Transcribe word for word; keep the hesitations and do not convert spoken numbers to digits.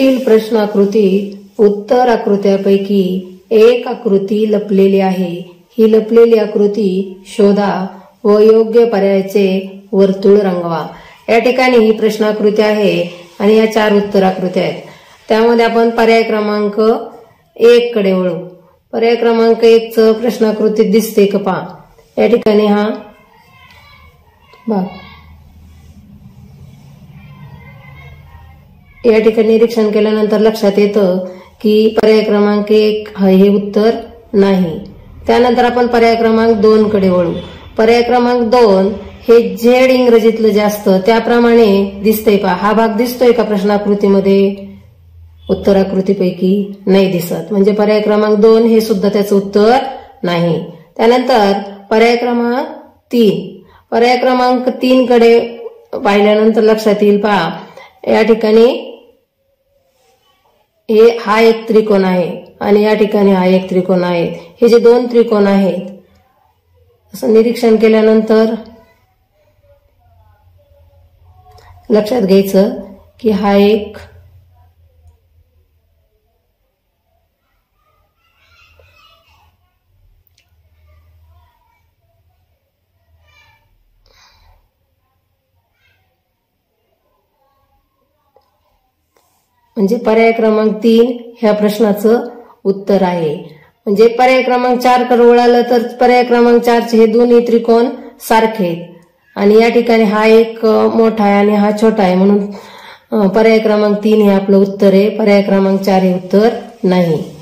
पुढील प्रश्नाकृतीत उत्तर आकृत्यापैकी एक आकृती लपलेली आहे. ही लपलेली आकृती शोधा व योग्य पर्यायाचे वर्तुळ रंगवा. या ठिकाणी ही प्रश्नाकृती आहे आणि या चार उत्तराकृत्या आहेत. त्यामध्ये आपण पर्याय क्रमांक एक कडे वळू. पर्याय क्रमांक एक च प्रश्नाकृतीत दिसते का पहा. या ठिकाणी हा भाग या ठिकाणी निरीक्षण केल्यानंतर लक्षात येतं की पर्याय क्रमांक एक हे उत्तर नाही. त्यानंतर आपण पर्याय क्रमांक दोन कडे वळू. पर्याय क्रमांक दोन हे झेड इंग्रजीतलं जे असतं त्याप्रमाणे दिसतंय पहा. हा भाग दिसतोय का प्रश्नाकृतीमध्ये? उत्तराकृतीपैकी नाही दिसत, म्हणजे पर्याय क्रमांक दोन हे सुद्धा त्याचं उत्तर नाही. त्यानंतर पर्याय क्रमांक तीन पर्याय क्रमांक तीन कडे पाहिल्यानंतर लक्षात येईल पहा. या ठिकाणी हे हा एक त्रिकोण आहे आणि या ठिकाणी हा एक त्रिकोण आहे. हे जे दोन त्रिकोण आहेत असं निरीक्षण केल्यानंतर लक्षात घ्यायचं की हा एक म्हणजे पर्याय क्रमांक तीन ह्या प्रश्नाचं उत्तर आहे. म्हणजे पर्याय क्रमांक चार कडे वळालं तर पर्याय क्रमांक चारचे हे दोन्ही त्रिकोण सारखे आहेत आणि या ठिकाणी हा एक मोठा आहे आणि हा छोटा आहे, म्हणून पर्याय क्रमांक तीन हे आपलं उत्तर आहे. पर्याय क्रमांक चार हे उत्तर नाही.